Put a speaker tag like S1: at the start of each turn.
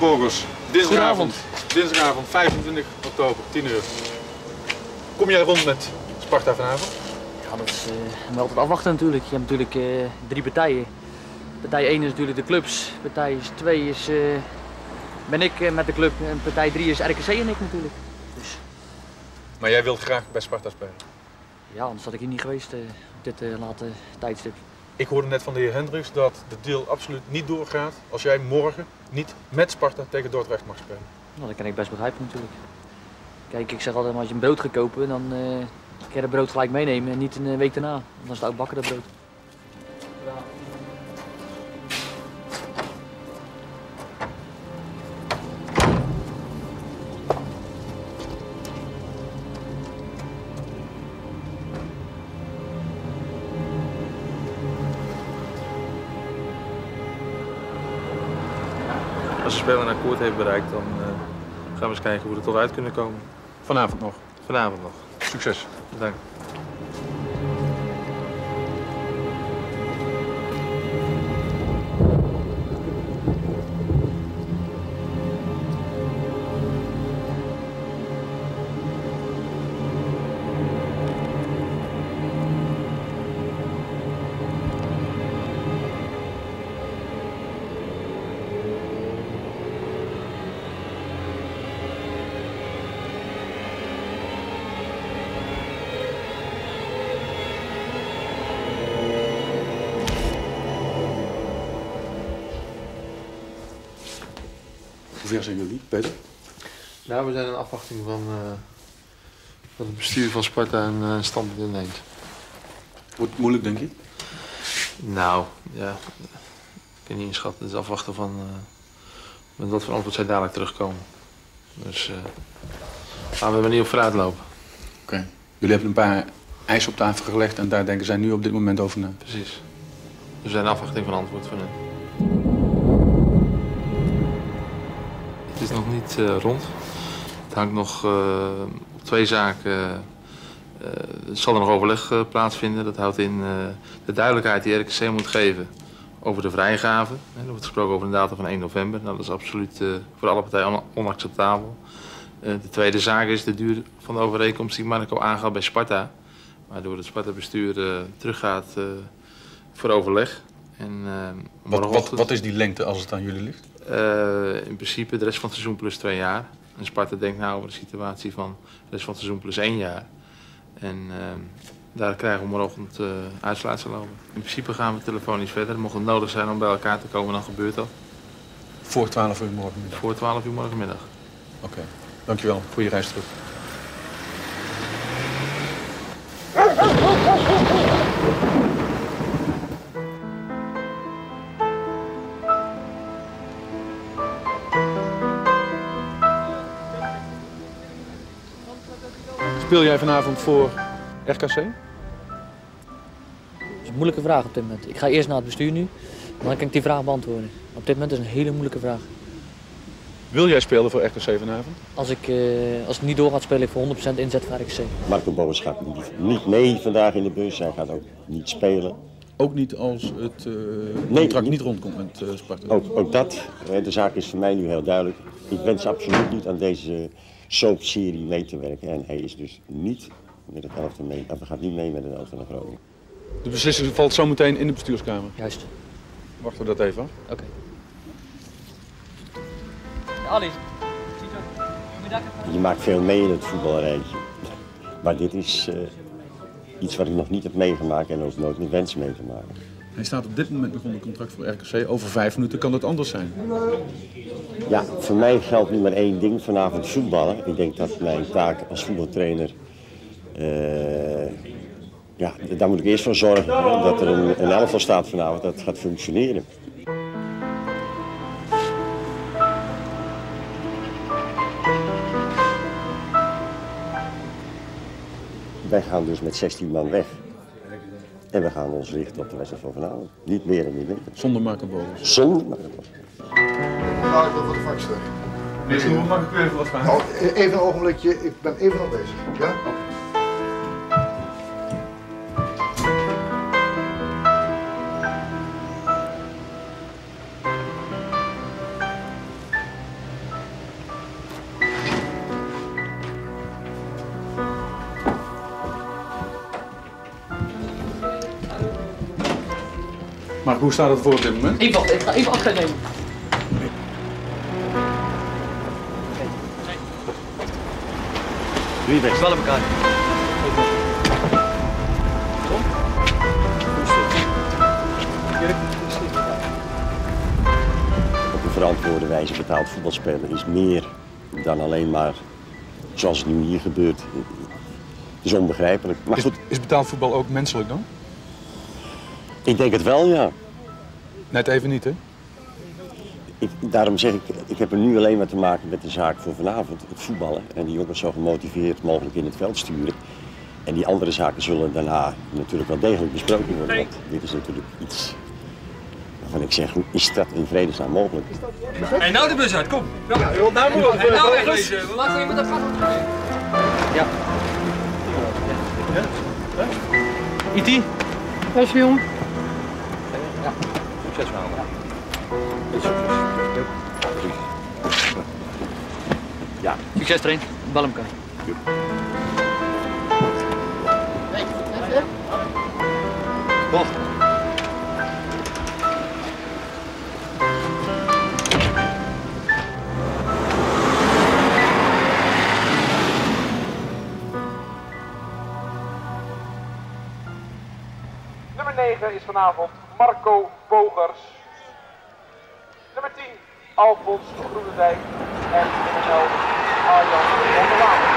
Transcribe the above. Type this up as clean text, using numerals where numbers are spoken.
S1: Borgers, dinsdagavond 25 oktober, 10 uur. Kom jij rond met Sparta vanavond?
S2: Ja, dat is maar altijd afwachten natuurlijk. Je hebt natuurlijk 3 partijen. Partij 1 is natuurlijk de clubs, partij 2 is, ben ik met de club en partij 3 is RKC en ik natuurlijk. Dus.
S1: Maar jij wilt graag bij Sparta spelen?
S2: Ja, anders had ik hier niet geweest op dit late tijdstip.
S1: Ik hoorde net van de heer Hendricks dat de deal absoluut niet doorgaat als jij morgen niet met Sparta tegen Dordrecht mag spelen.
S2: Nou, dat kan ik best begrijpen natuurlijk. Kijk, ik zeg altijd, als je een brood gaat kopen, dan kan je dat brood gelijk meenemen en niet een week daarna. Want dan is het oud bakken dat brood.
S3: Als de speler een akkoord heeft bereikt, dan gaan we eens kijken hoe we er toch uit kunnen komen.
S1: Vanavond nog?
S3: Vanavond nog.
S1: Succes.
S3: Bedankt.
S1: Hoe ver zijn jullie, Peter?
S3: Nou, we zijn in afwachting van het bestuur van Sparta een standpunt inneemt.
S1: Wordt het moeilijk, denk je?
S3: Nou, ja, ik kan niet inschatten. Het is afwachten van met wat voor antwoord zij dadelijk terugkomen. Dus gaan we er niet op vooruit lopen.
S1: Oké. Jullie hebben een paar eisen op tafel gelegd en daar denken zij nu op dit moment over na.
S3: Precies. Dus we zijn in afwachting van antwoord van hen. Het is nog niet rond. Het hangt nog op 2 zaken. Er zal er nog overleg plaatsvinden. Dat houdt in de duidelijkheid die RKC moet geven over de vrijgave. Er wordt gesproken over een datum van 1 november. Nou, dat is absoluut voor alle partijen onacceptabel. De tweede zaak is de duur van de overeenkomst die Marco aangaat bij Sparta. Waardoor het Sparta-bestuur teruggaat voor overleg. En,
S1: wat is die lengte als het aan jullie ligt?
S3: In principe de rest van het seizoen plus 2 jaar. En Sparta denkt nou over de situatie van de rest van het seizoen plus 1 jaar. En daar krijgen we morgenochtend uitsluitsel over. In principe gaan we telefonisch verder. Mocht het nodig zijn om bij elkaar te komen, dan gebeurt dat.
S1: Voor 12 uur morgenmiddag?
S3: Voor 12 uur morgenmiddag.
S1: Oké. Dankjewel voor je reis terug. Speel jij vanavond voor RKC?
S2: Dat is een moeilijke vraag op dit moment. Ik ga eerst naar het bestuur nu, dan kan ik die vraag beantwoorden. Op dit moment is het een hele moeilijke vraag.
S1: Wil jij spelen voor RKC vanavond?
S2: Als het niet doorgaat, speel ik voor 100% inzet voor RKC.
S4: Marco Borgers gaat niet mee vandaag in de bus. Hij gaat ook niet spelen.
S1: Ook niet als het contract niet rondkomt met Sparta?
S4: Ook dat. De zaak is voor mij nu heel duidelijk. Ik wens absoluut niet aan deze soapserie mee te werken. En hij is dus niet met het elfte mee. Hij gaat niet mee met het elfte naar Groningen.
S1: De beslissing valt zo meteen in de bestuurskamer?
S2: Juist.
S1: Wachten we dat even af.
S2: Oké. Ali.
S4: Je maakt veel mee in het voetbalrijtje. Maar dit is iets wat ik nog niet heb meegemaakt en ook nooit meer wens mee te maken.
S1: Hij staat op dit moment nog onder contract voor RKC. Over 5 minuten kan dat anders zijn.
S4: Ja, voor mij geldt nu maar één ding, vanavond voetballen. Ik denk dat mijn taak als voetbaltrainer... ja, daar moet ik eerst voor zorgen dat er een elftal staat vanavond dat gaat functioneren. Wij gaan dus met 16 man weg. En we gaan ons richten op de wedstrijd van vanavond. Niet meer en niet minder.
S1: Zonder Marco Borgers.
S4: Zonder Marco Borgers.
S5: Nou, ik wil voor de vakster.
S1: Meneer, mag ik u even wat vragen?
S5: Nou, even een ogenblikje. Ik ben even nog bezig. Ja?
S1: Maar hoe staat het voor op dit moment?
S2: Even wachten, ik ga even afscheid nemen.
S4: Wie best?
S2: Wel elkaar.
S4: Op een verantwoorde wijze betaald voetbalspelen is meer dan alleen maar zoals het nu hier gebeurt. Het is onbegrijpelijk. Maar goed,
S1: Is betaald voetbal ook menselijk dan?
S4: ik denk het wel, ja.
S1: Net even niet, hè?
S4: Daarom zeg ik heb er nu alleen maar te maken met de zaak voor vanavond, het voetballen. En die jongens zo gemotiveerd mogelijk in het veld sturen. En die andere zaken zullen daarna natuurlijk wel degelijk besproken worden. Want dit is natuurlijk iets waarvan ik zeg, hoe is dat in vredesnaam mogelijk?
S6: En nou de bus uit, kom.
S2: Ja, nou moet
S6: En nou wegwezen.
S2: Laat je met dat gat op. Ja. IT?
S7: Wees jong.
S2: Ja. Succes met allemaal.
S4: Ja.
S2: Succes train. Bel hem kan.
S4: Toch?
S8: Nummer 9 is vanavond Marco Bogers. Nummer 10 Alfons Groenendijk. En nummer 11 Arjan van der Laan.